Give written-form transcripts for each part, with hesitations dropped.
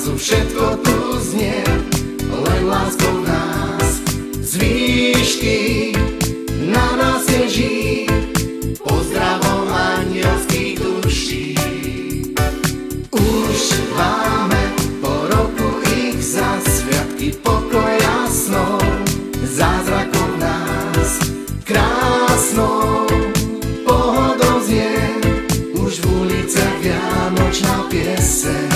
zrazu všetko tu znie len láskou nás. Z výšky na nás teží pozdravom anielských duší. Už máme po roku ich za sviatky pokoja snov, zázrakov nás krásnou pohodou znie už v uliciach vianočná pieseň.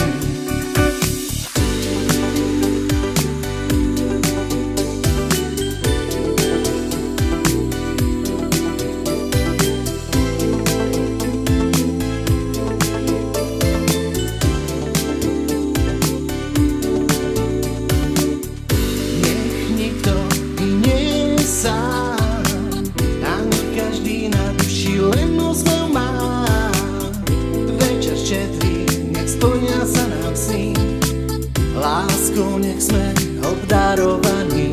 Splňa sa nám sny, láskou nech sme obdarovaní.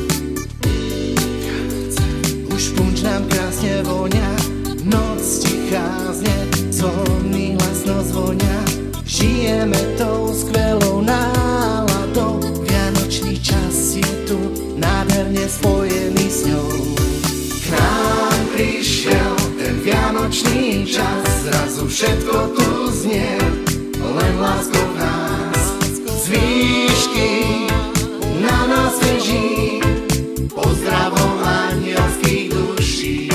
Už punč nám krásne vonia, noc tichá znie, zvony hlasno zvonia. Žijeme tou skvelou náladou, vianočný čas je tu nádherne spojený s ňou. K nám prišiel ten vianočný čas, zrazu všetko tu znie len láskou v nás. Z výšky na nás teží pozdravom anielských duší.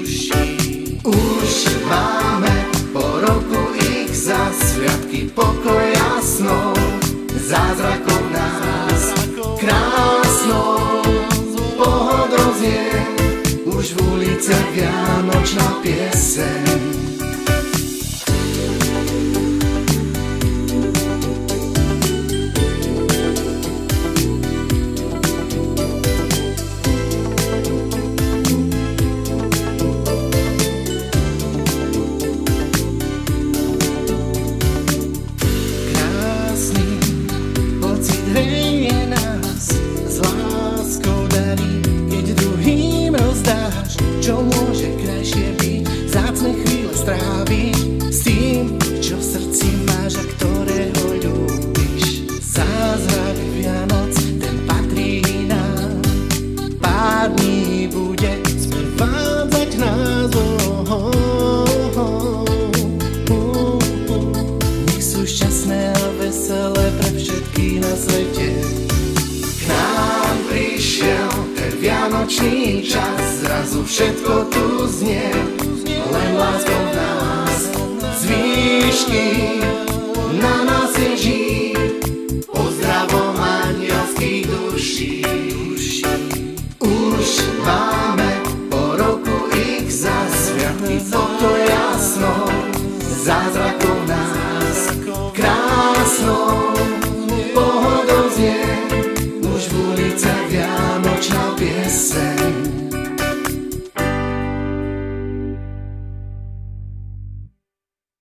Už máme po roku ich za sviatky pokoja snov, zázrakov nás krásnou pohodou znie už v uliciach vianočná pieseň. Čo môže krajšie byť, vzácne chvíle stráviť s tým, čo v srdci máš a ktorého ľúbiš. Zázrak Vianoc, ten patrí nám, pár dní bude sprevádzať nás. Nech sú šťastné a veselé pre všetkých na svete. K nám prišiel ten vianočný čas, zrazu všetko tu znie len láskou v nás. Z výšky na nás teží pozdravom anielských duší.